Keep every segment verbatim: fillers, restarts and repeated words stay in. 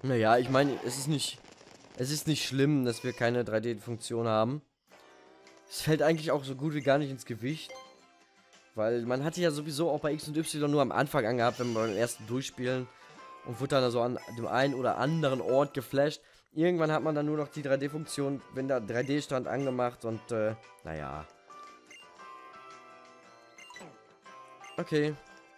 Naja, ich meine, es ist nicht... Es ist nicht schlimm, dass wir keine drei D-Funktion haben. Es fällt eigentlich auch so gut wie gar nicht ins Gewicht. Weil man hatte ja sowieso auch bei X und Y nur am Anfang angehabt, wenn wir beim ersten Durchspielen. Und wurde dann so an dem einen oder anderen Ort geflasht. Irgendwann hat man dann nur noch die drei D-Funktion, wenn da drei D stand, angemacht. Und, äh, naja. Okay.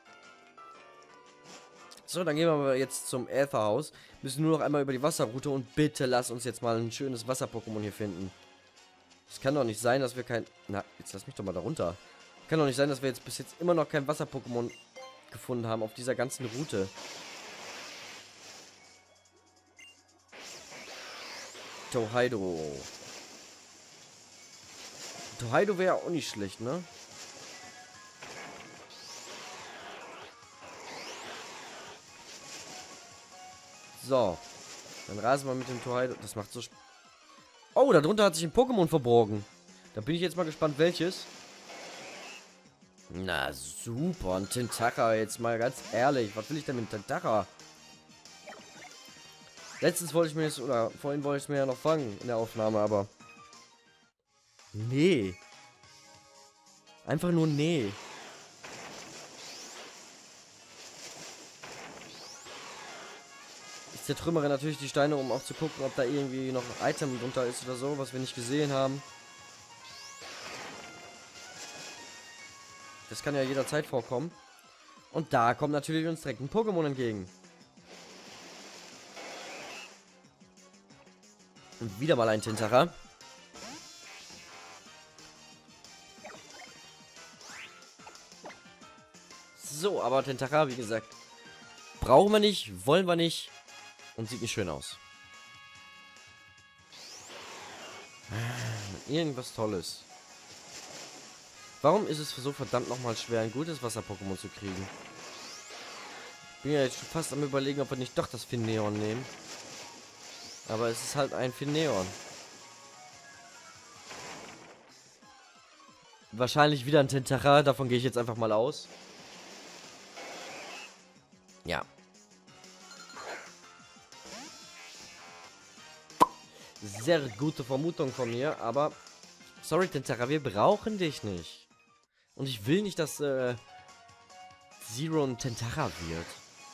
So, dann gehen wir mal jetzt zum Aether-Haus. Müssen nur noch einmal über die Wasserroute und bitte lass uns jetzt mal ein schönes Wasser-Pokémon hier finden. Es kann doch nicht sein, dass wir kein... Na, jetzt lass mich doch mal da runter. Kann doch nicht sein, dass wir jetzt bis jetzt immer noch kein Wasser-Pokémon gefunden haben auf dieser ganzen Route. Tauhaido. Tauhaido wäre auch nicht schlecht, ne? So. Dann rasen wir mit dem Tauhaido. Das macht so... Sp oh, darunter hat sich ein Pokémon verborgen. Da bin ich jetzt mal gespannt, welches. Na, super. Ein Tentacra. Jetzt mal ganz ehrlich. Was will ich denn mit dem Tentacra? Letztens wollte ich mir jetzt... Oder vorhin wollte ich es mir ja noch fangen in der Aufnahme, aber... Nee. Einfach nur nee. Ich zertrümmere natürlich die Steine, um auch zu gucken, ob da irgendwie noch ein Item drunter ist oder so, was wir nicht gesehen haben. Das kann ja jederzeit vorkommen. Und da kommt natürlich uns direkt ein Pokémon entgegen. Und wieder mal ein Tentacra. So, aber Tentacra, wie gesagt, brauchen wir nicht, wollen wir nicht. Und sieht nicht schön aus. Irgendwas Tolles. Warum ist es so verdammt nochmal schwer, ein gutes Wasser-Pokémon zu kriegen? Bin ja jetzt schon fast am Überlegen, ob wir nicht doch das Finneon nehmen. Aber es ist halt ein Finneon. Wahrscheinlich wieder ein Tentacra, davon gehe ich jetzt einfach mal aus. Ja. Sehr gute Vermutung von mir, aber... Sorry, Tentacra, wir brauchen dich nicht. Und ich will nicht, dass äh, Zero ein Tentacra wird.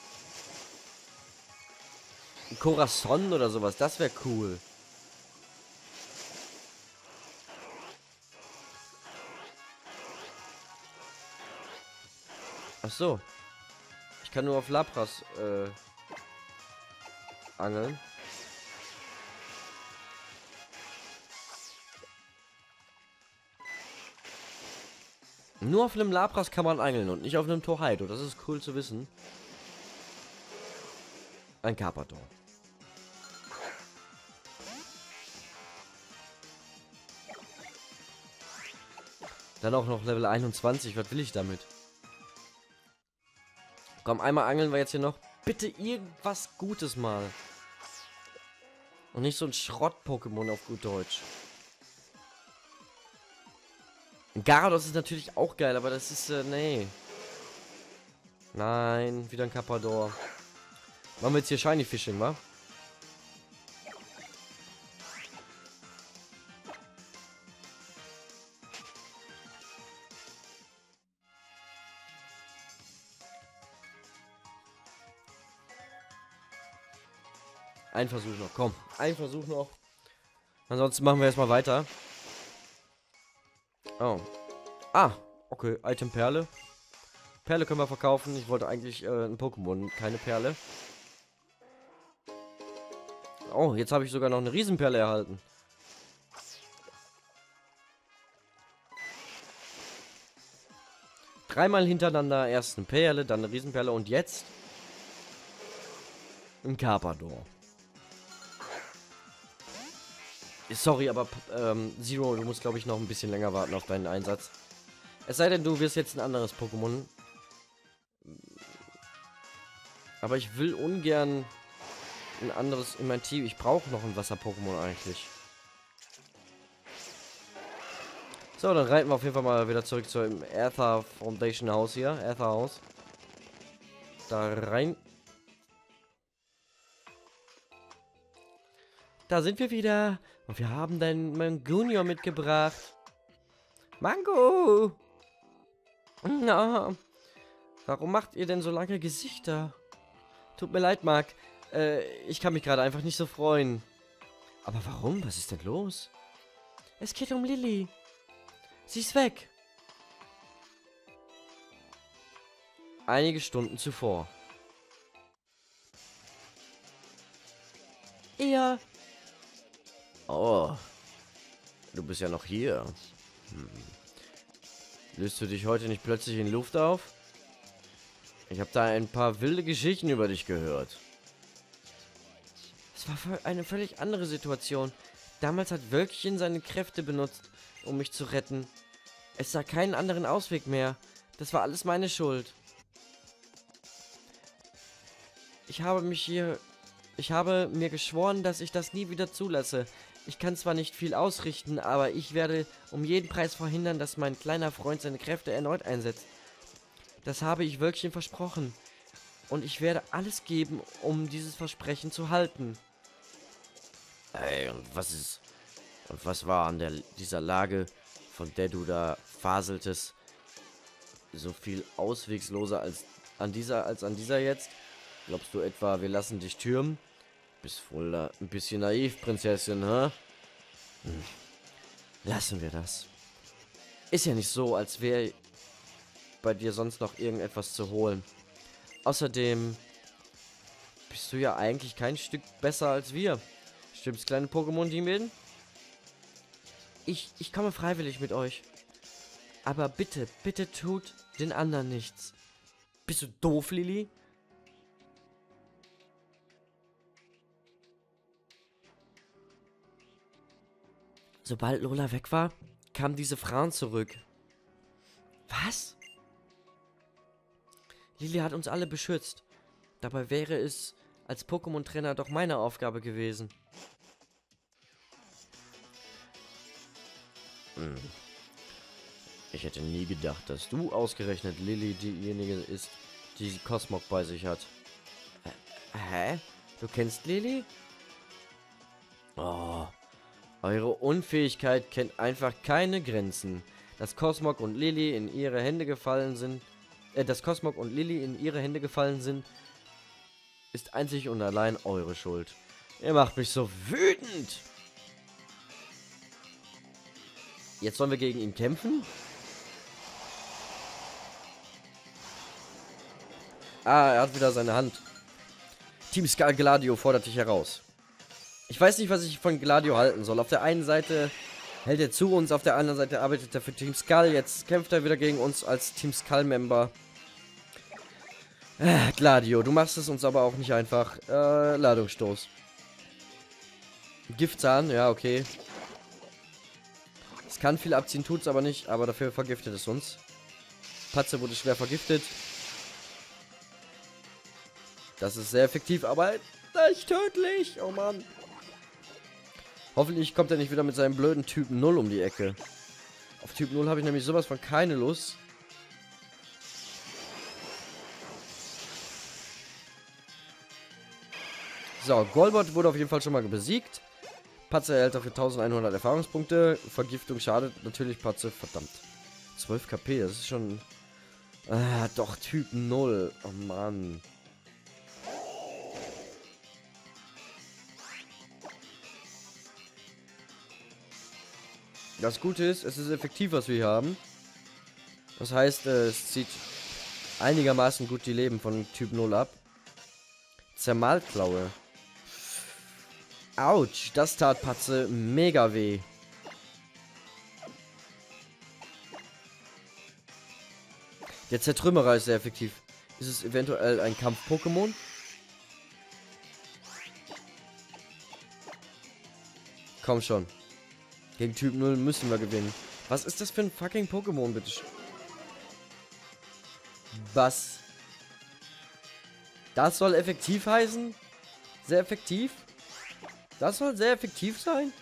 Ein Corazon oder sowas, das wäre cool. Ach so. Ich kann nur auf Lapras äh, angeln. Nur auf einem Lapras kann man angeln und nicht auf einem Tauhaido. Das ist cool zu wissen. Ein Carpador. Dann auch noch Level einundzwanzig. Was will ich damit? Komm, einmal angeln wir jetzt hier noch. Bitte irgendwas Gutes mal. Und nicht so ein Schrott-Pokémon auf gut Deutsch. Gyarados ist natürlich auch geil, aber das ist, äh, nee. Nein, wieder ein Carpador. Machen wir jetzt hier Shiny Fishing, wa? Ein Versuch noch, komm. Ein Versuch noch. Ansonsten machen wir erstmal weiter. Oh. Ah, okay. Item Perle. Perle können wir verkaufen. Ich wollte eigentlich äh, ein Pokémon, keine Perle. Oh, jetzt habe ich sogar noch eine Riesenperle erhalten. Dreimal hintereinander erst eine Perle, dann eine Riesenperle und jetzt ein Carpador. Sorry, aber ähm, Zero, du musst, glaube ich, noch ein bisschen länger warten auf deinen Einsatz. Es sei denn, du wirst jetzt ein anderes Pokémon. Aber ich will ungern ein anderes in mein Team. Ich brauche noch ein Wasser-Pokémon eigentlich. So, dann reiten wir auf jeden Fall mal wieder zurück zum Aether Foundation Haus hier. Aether Haus. Da rein. da sind wir wieder. Und wir haben deinen Mangunio mitgebracht. Mango! Na, warum macht ihr denn so lange Gesichter? Tut mir leid, Marc. Äh, ich kann mich gerade einfach nicht so freuen. Aber warum? Was ist denn los? Es geht um Lilly. Sie ist weg. Einige Stunden zuvor. Ja. Oh. Du bist ja noch hier. Hm. Löst du dich heute nicht plötzlich in Luft auf? Ich habe da ein paar wilde Geschichten über dich gehört. Es war eine völlig andere Situation. Damals hat Wölkchen seine Kräfte benutzt, um mich zu retten. Es sah keinen anderen Ausweg mehr. Das war alles meine Schuld. Ich habe mich hier... Ich habe mir geschworen, dass ich das nie wieder zulasse. Ich kann zwar nicht viel ausrichten, aber ich werde um jeden Preis verhindern, dass mein kleiner Freund seine Kräfte erneut einsetzt. Das habe ich Wölkchen versprochen. Und ich werde alles geben, um dieses Versprechen zu halten. Ey, und was ist... Und was war an der, dieser Lage, von der du da faseltest, so viel auswegsloser als an dieser, als an dieser jetzt? Glaubst du etwa, wir lassen dich türmen? Bist wohl da ein bisschen naiv, Prinzessin, hä? Hm. Lassen wir das. Ist ja nicht so, als wäre bei dir sonst noch irgendetwas zu holen. Außerdem bist du ja eigentlich kein Stück besser als wir. Stimmt's, kleine Pokémon-Teambilden? Ich, ich komme freiwillig mit euch. Aber bitte, bitte tut den anderen nichts. Bist du doof, Lilly? Sobald Lola weg war, kam diese Fran zurück. Was? Lilly hat uns alle beschützt. Dabei wäre es als Pokémon-Trainer doch meine Aufgabe gewesen. Hm. Ich hätte nie gedacht, dass du ausgerechnet Lilly diejenige ist, die Cosmog bei sich hat. Hä? Du kennst Lilly? Oh. Eure Unfähigkeit kennt einfach keine Grenzen. Dass Cosmog und Lilly in ihre Hände gefallen sind, äh, dass Cosmog und Lilly in ihre Hände gefallen sind, ist einzig und allein eure Schuld. Ihr macht mich so wütend. Jetzt sollen wir gegen ihn kämpfen? Ah, er hat wieder seine Hand. Team Skull Gladio fordert dich heraus. Ich weiß nicht, was ich von Gladio halten soll. Auf der einen Seite hält er zu uns, auf der anderen Seite arbeitet er für Team Skull. Jetzt kämpft er wieder gegen uns als Team Skull-Member. Äh, Gladio, du machst es uns aber auch nicht einfach. Äh, Ladungsstoß. Giftzahn, ja, okay. Es kann viel abziehen, tut's aber nicht, aber dafür vergiftet es uns. Patze wurde schwer vergiftet. Das ist sehr effektiv, aber nicht tödlich. Oh Mann. Hoffentlich kommt er nicht wieder mit seinem blöden Typ null um die Ecke. Auf Typ null habe ich nämlich sowas von keine Lust. So, Golbot wurde auf jeden Fall schon mal besiegt. Patze erhält dafür eintausendeinhundert Erfahrungspunkte. Vergiftung schadet natürlich Patze. Verdammt. zwölf KP, das ist schon... Ah, doch, Typ null. Oh Mann. Das Gute ist, es ist effektiv, was wir hier haben. Das heißt, äh, es zieht einigermaßen gut die Leben von Typ null ab. Zermalklaue. Autsch, das tat Patze mega weh. Der Zertrümmerer ist sehr effektiv. Ist es eventuell ein Kampf-Pokémon? Komm schon. Gegen Typ null müssen wir gewinnen. Was ist das für ein fucking Pokémon, bitte? Was? Das soll effektiv heißen? Sehr effektiv? Das soll sehr effektiv sein?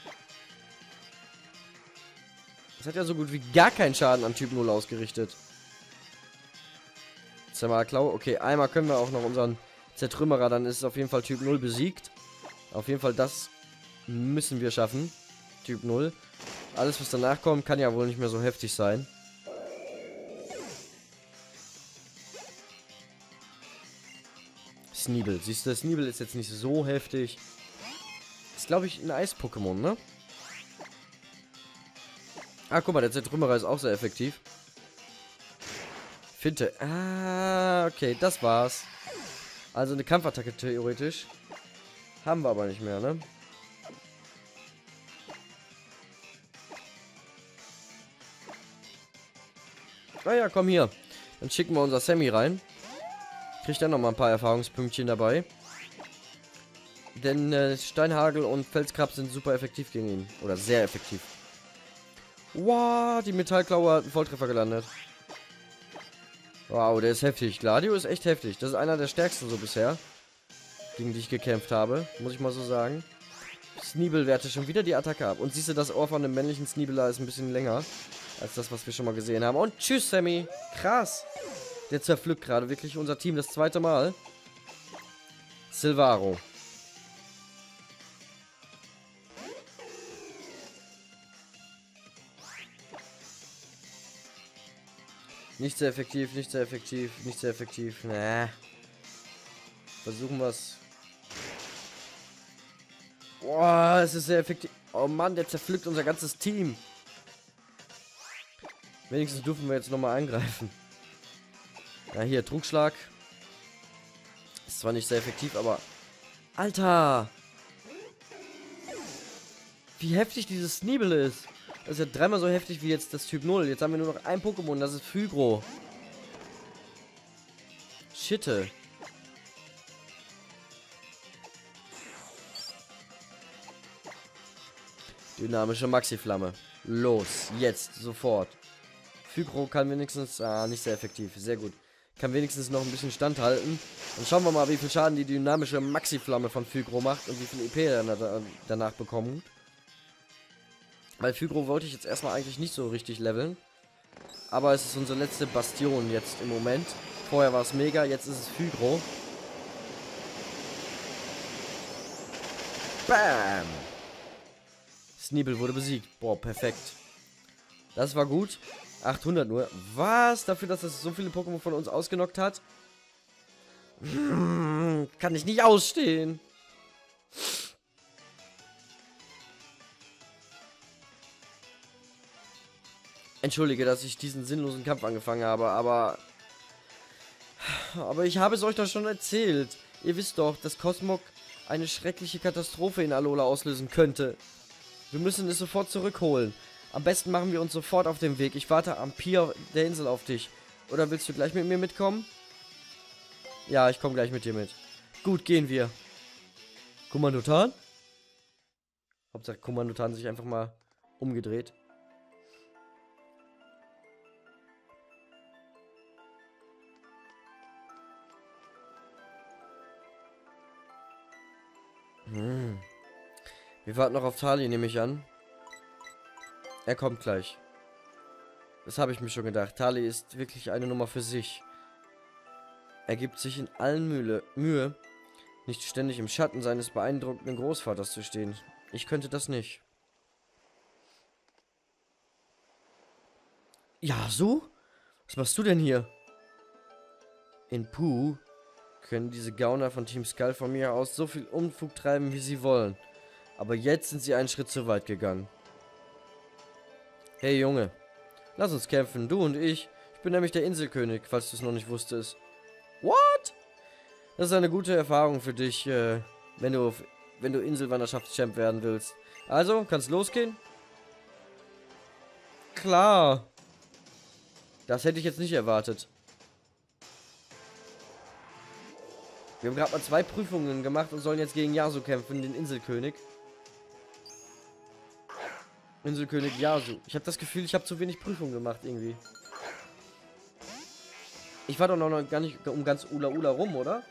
Das hat ja so gut wie gar keinen Schaden an Typ null ausgerichtet. Zermalklaue. Okay, einmal können wir auch noch unseren Zertrümmerer, dann ist es auf jeden Fall Typ null besiegt. Auf jeden Fall das müssen wir schaffen. Typ null. Alles, was danach kommt, kann ja wohl nicht mehr so heftig sein. Sneebel. Siehst du, Sneebel ist jetzt nicht so heftig. Ist, glaube ich, ein Eis-Pokémon, ne? Ah, guck mal, der Zertrümmerer ist auch sehr effektiv. Finte. Ah, okay, das war's. Also eine Kampfattacke theoretisch. Haben wir aber nicht mehr, ne? Naja, komm hier. Dann schicken wir unser Sammy rein. Kriegt dann noch mal ein paar Erfahrungspünktchen dabei. Denn äh, Steinhagel und Felskrab sind super effektiv gegen ihn. Oder sehr effektiv. Wow, die Metallklaue hat einen Volltreffer gelandet. Wow, der ist heftig. Gladio ist echt heftig. Das ist einer der stärksten so bisher, gegen die ich gekämpft habe. Muss ich mal so sagen. Sneebel werte schon wieder die Attacke ab. Und siehst du, das Ohr von dem männlichen Sneebeler ist ein bisschen länger als das, was wir schon mal gesehen haben. Und tschüss, Sammy. Krass. Der zerpflückt gerade wirklich unser Team das zweite Mal. Silvaro. Nicht sehr effektiv, nicht sehr effektiv, nicht sehr effektiv. Nee. Versuchen wir es. Boah, es ist sehr effektiv. Oh Mann, der zerpflückt unser ganzes Team. Wenigstens dürfen wir jetzt nochmal angreifen. Ja, hier, Trugschlag. Ist zwar nicht sehr effektiv, aber... Alter! Wie heftig dieses Sneebel ist. Das ist ja dreimal so heftig wie jetzt das Typ null. Jetzt haben wir nur noch ein Pokémon, das ist Fygro. Shitte. Dynamische Maxi-Flamme. Los, jetzt, sofort. Fygro kann wenigstens... Ah, nicht sehr effektiv. Sehr gut. Kann wenigstens noch ein bisschen standhalten. Dann schauen wir mal, wie viel Schaden die dynamische Maxi-Flamme von Fygro macht und wie viel E P er da, danach bekommt. Weil Fygro wollte ich jetzt erstmal eigentlich nicht so richtig leveln. Aber es ist unsere letzte Bastion jetzt im Moment. Vorher war es Mega, jetzt ist es Fygro. Bam! Sneebel wurde besiegt. Boah, perfekt. Das war gut. achthundert nur. Was? Dafür, dass es so viele Pokémon von uns ausgenockt hat? Hm, kann ich nicht ausstehen. Entschuldige, dass ich diesen sinnlosen Kampf angefangen habe, aber... Aber ich habe es euch doch schon erzählt. Ihr wisst doch, dass Cosmog eine schreckliche Katastrophe in Alola auslösen könnte. Wir müssen es sofort zurückholen. Am besten machen wir uns sofort auf den Weg. Ich warte am Pier der Insel auf dich. Oder willst du gleich mit mir mitkommen? Ja, ich komme gleich mit dir mit. Gut, gehen wir. Kommandotan? Hauptsache Kommandotan sich einfach mal umgedreht. Hm. Wir warten noch auf Tali, nehme ich an. Er kommt gleich. Das habe ich mir schon gedacht. Tali ist wirklich eine Nummer für sich. Er gibt sich in allen Mühe, Mühe, nicht ständig im Schatten seines beeindruckenden Großvaters zu stehen. Ich könnte das nicht. Ja, so? Was machst du denn hier? In Puh können diese Gauner von Team Skull von mir aus so viel Unfug treiben, wie sie wollen. Aber jetzt sind sie einen Schritt zu weit gegangen. Hey Junge, lass uns kämpfen, du und ich. Ich bin nämlich der Inselkönig, falls du es noch nicht wusstest. What? Das ist eine gute Erfahrung für dich, äh, wenn du wenn du Inselwanderschaftschamp werden willst. Also, kann's losgehen? Klar. Das hätte ich jetzt nicht erwartet. Wir haben gerade mal zwei Prüfungen gemacht und sollen jetzt gegen Yasu kämpfen, den Inselkönig. Inselkönig Yasu. Ich habe das Gefühl, ich habe zu wenig Prüfungen gemacht irgendwie. Ich war doch noch gar nicht um ganz Ula Ula rum, oder?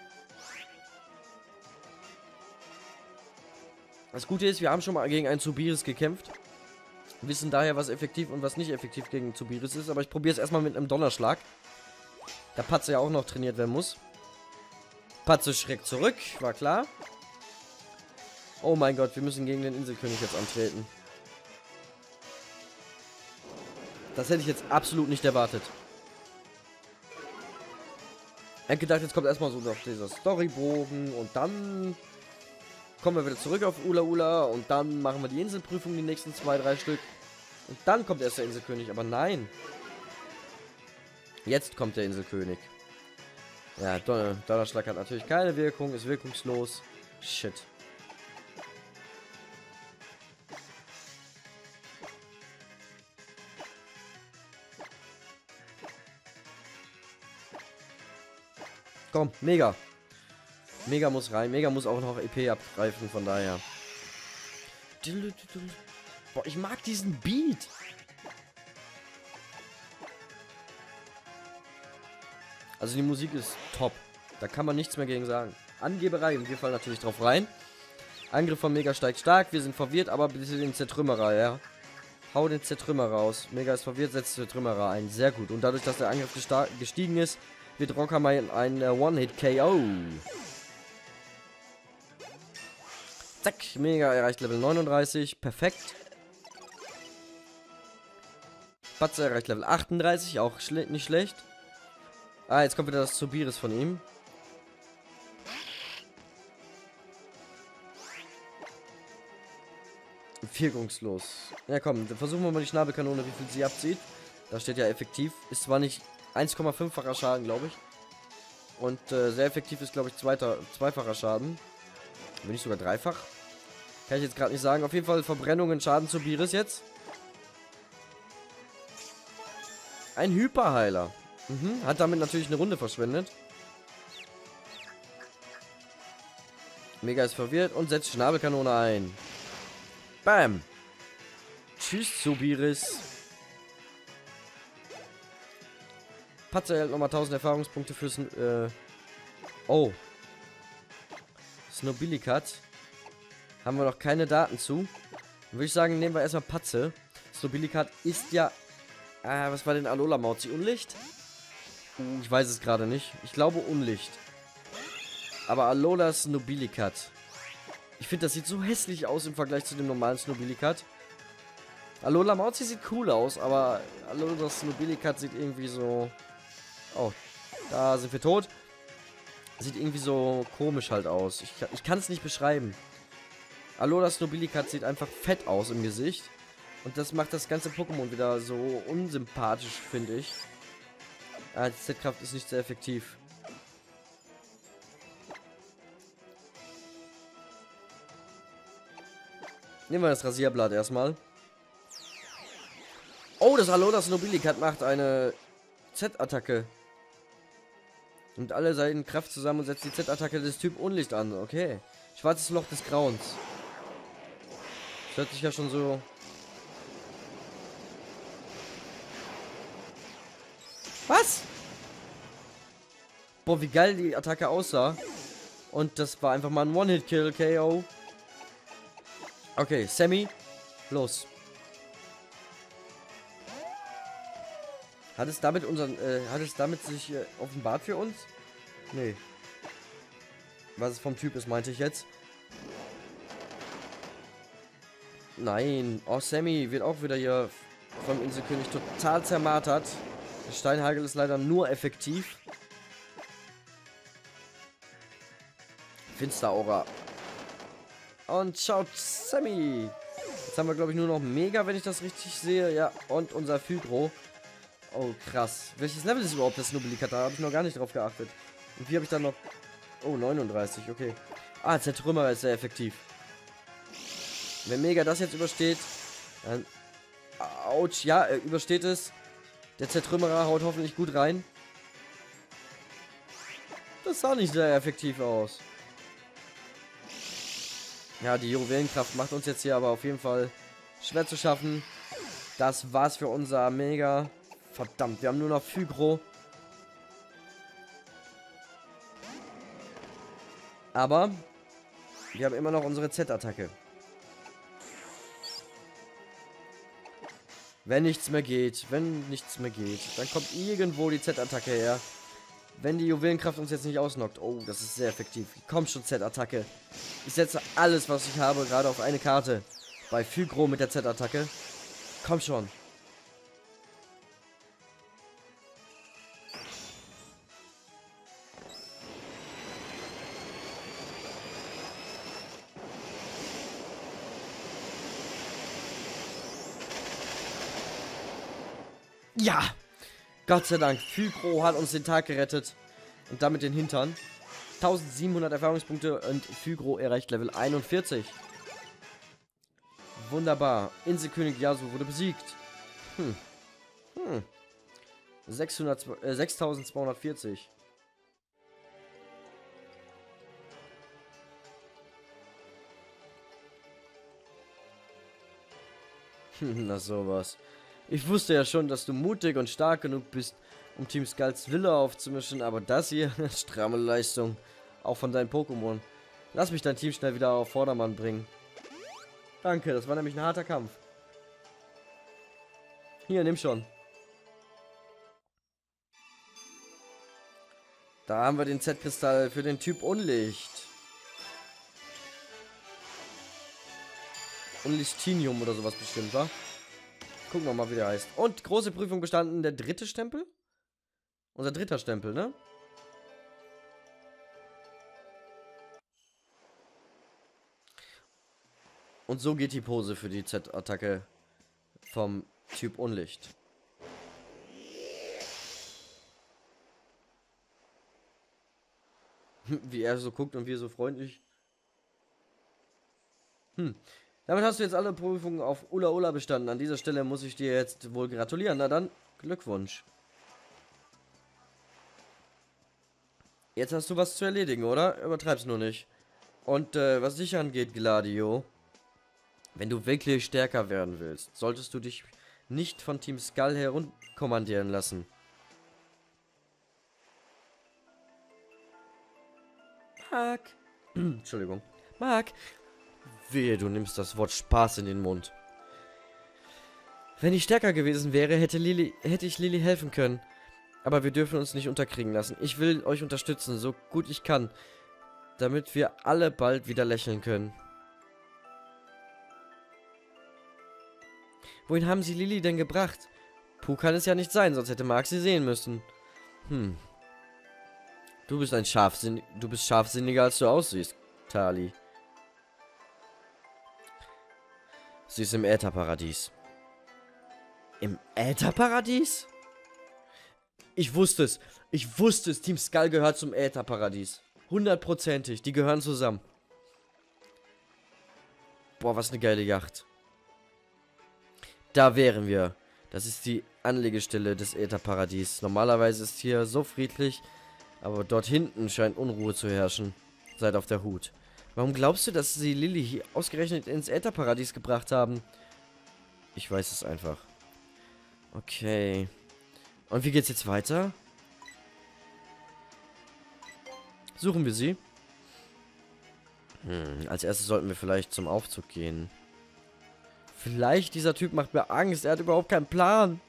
Das Gute ist, wir haben schon mal gegen einen Zubiris gekämpft. Wissen daher, was effektiv und was nicht effektiv gegen Zubiris ist. Aber ich probiere es erstmal mit einem Donnerschlag. Da Patze ja auch noch trainiert werden muss. Patze schreckt zurück, war klar. Oh mein Gott, wir müssen gegen den Inselkönig jetzt antreten. Das hätte ich jetzt absolut nicht erwartet. Ich hätte gedacht, jetzt kommt erstmal so noch dieser Storybogen und dann kommen wir wieder zurück auf Ula Ula und dann machen wir die Inselprüfung, die nächsten zwei, drei Stück. Und dann kommt erst der Inselkönig, aber nein. Jetzt kommt der Inselkönig. Ja, Donner, Donnerschlag hat natürlich keine Wirkung, ist wirkungslos. Shit. Komm, Mega. Mega muss rein. Mega muss auch noch E P abgreifen, von daher. Boah, ich mag diesen Beat. Also die Musik ist top. Da kann man nichts mehr gegen sagen. Angeberei. Und wir fallen natürlich drauf rein. Angriff von Mega steigt stark. Wir sind verwirrt, aber bitte den Zertrümmerer, ja. Hau den Zertrümmerer raus. Mega ist verwirrt, setzt Zertrümmerer ein. Sehr gut. Und dadurch, dass der Angriff gestiegen ist, wird Rockham ein, ein uh, One-Hit-K O. Zack, Mega erreicht Level neununddreißig. Perfekt. Patze erreicht Level achtunddreißig. Auch schle nicht schlecht. Ah, jetzt kommt wieder das Zubiris von ihm. Wirkungslos. Ja, komm, dann versuchen wir mal die Schnabelkanone, wie viel sie abzieht. Da steht ja effektiv. Ist zwar nicht eins Komma fünffacher Schaden, glaube ich. Und äh, sehr effektiv ist, glaube ich, zweiter, zweifacher Schaden. Wenn nicht sogar dreifach. Kann ich jetzt gerade nicht sagen. Auf jeden Fall Verbrennungen, Schaden zu Biris jetzt. Ein Hyperheiler. Mhm, hat damit natürlich eine Runde verschwendet. Mega ist verwirrt und setzt Schnabelkanone ein. Bam. Tschüss, Subiris. Patze erhält nochmal tausend Erfahrungspunkte fürs... Äh oh. Snobilikat. Haben wir noch keine Daten zu. Würde ich sagen, nehmen wir erstmal Patze. Snobilikat ist ja... Ah, was war denn Alola Mauzi? Unlicht? Uh, ich weiß es gerade nicht. Ich glaube Unlicht. Aber Alola Snobilikat. Ich finde, das sieht so hässlich aus im Vergleich zu dem normalen Snobilikat. Alola Mauzi sieht cool aus, aber Alola Snobilikat sieht irgendwie so... Oh, da sind wir tot. Sieht irgendwie so komisch halt aus. Ich, ich kann es nicht beschreiben. Alola Snobilikat sieht einfach fett aus im Gesicht. Und das macht das ganze Pokémon wieder so unsympathisch, finde ich. Ah, die Z-Kraft ist nicht sehr effektiv. Nehmen wir das Rasierblatt erstmal. Oh, das Alola Snobilikat macht eine Z-Attacke. Nimmt alle Seiten Kraft zusammen und setzt die Z-Attacke des Typ Unlicht an. Okay. Schwarzes Loch des Grauens. Das hört sich ja schon so... Was? Boah, wie geil die Attacke aussah. Und das war einfach mal ein One-Hit-Kill, K O. Okay, Sammy. Los. Hat es damit unseren, äh, hat es damit sich äh, offenbart für uns? Nee. Was es vom Typ ist, meinte ich jetzt. Nein. Oh, Sammy wird auch wieder hier vom Inselkönig total zermartert. Der Steinhagel ist leider nur effektiv. Finsteraura. Und schaut, Sammy. Jetzt haben wir, glaube ich, nur noch Mega, wenn ich das richtig sehe. Ja, und unser Fygro. Oh, krass. Welches Level ist überhaupt das Snobilikat? Da habe ich noch gar nicht drauf geachtet. Und wie habe ich dann noch... Oh, neununddreißig, okay. Ah, Zertrümmerer ist sehr effektiv. Wenn Mega das jetzt übersteht, dann... Autsch, ja, er übersteht es. Der Zertrümmerer haut hoffentlich gut rein. Das sah nicht sehr effektiv aus. Ja, die Juwelenkraft macht uns jetzt hier aber auf jeden Fall schwer zu schaffen. Das war's für unser Mega. Verdammt, wir haben nur noch Fygro. Aber wir haben immer noch unsere Z-Attacke. Wenn nichts mehr geht, wenn nichts mehr geht, dann kommt irgendwo die Z-Attacke her. Wenn die Juwelenkraft uns jetzt nicht ausnockt. Oh, das ist sehr effektiv. Komm schon, Z-Attacke. Ich setze alles, was ich habe, gerade auf eine Karte. Bei Fugro mit der Z-Attacke. Komm schon. Ja! Gott sei Dank, Fugro hat uns den Tag gerettet. Und damit den Hintern. eintausendsiebenhundert Erfahrungspunkte und Fugro erreicht Level einundvierzig. Wunderbar. Inselkönig Yasuo wurde besiegt. Hm. Hm. sechshundert, äh, sechstausendzweihundertvierzig. Na sowas. Ich wusste ja schon, dass du mutig und stark genug bist, um Team Skulls Wille aufzumischen, aber das hier, stramme Leistung. Auch von deinen Pokémon. Lass mich dein Team schnell wieder auf Vordermann bringen. Danke, das war nämlich ein harter Kampf. Hier, nimm schon. Da haben wir den Z-Kristall für den Typ Unlicht. Unlichtinium oder sowas bestimmt, wa? Gucken wir mal, wie der heißt. Und große Prüfung bestanden, der dritte Stempel? Unser dritter Stempel, ne? Und so geht die Pose für die Z-Attacke vom Typ Unlicht. Wie er so guckt und wir so freundlich. Hm. Damit hast du jetzt alle Prüfungen auf Ula Ula bestanden. An dieser Stelle muss ich dir jetzt wohl gratulieren. Na dann, Glückwunsch. Jetzt hast du was zu erledigen, oder? Übertreib's nur nicht. Und äh, was dich angeht, Gladio, wenn du wirklich stärker werden willst, solltest du dich nicht von Team Skull herunterkommandieren lassen. Mark. Entschuldigung. Mark. Wehe, du nimmst das Wort Spaß in den Mund. Wenn ich stärker gewesen wäre, hätte Lili, hätte ich Lili helfen können. Aber wir dürfen uns nicht unterkriegen lassen. Ich will euch unterstützen, so gut ich kann. Damit wir alle bald wieder lächeln können. Wohin haben sie Lili denn gebracht? Puh kann es ja nicht sein, sonst hätte Mark sie sehen müssen. Hm. Du bist ein Scharfsinn... Du bist scharfsinniger, als du aussiehst, Tali. Sie ist im Ätherparadies. Im Ätherparadies? Ich wusste es. Ich wusste es. Team Skull gehört zum Ätherparadies. Hundertprozentig. Die gehören zusammen. Boah, was eine geile Yacht. Da wären wir. Das ist die Anlegestelle des Ätherparadies. Normalerweise ist hier so friedlich, aber dort hinten scheint Unruhe zu herrschen. Seid auf der Hut. Warum glaubst du, dass sie Lili hier ausgerechnet ins Ätherparadies gebracht haben? Ich weiß es einfach. Okay. Und wie geht's jetzt weiter? Suchen wir sie? Hm, als erstes sollten wir vielleicht zum Aufzug gehen. Vielleicht dieser Typ macht mir Angst. Er hat überhaupt keinen Plan.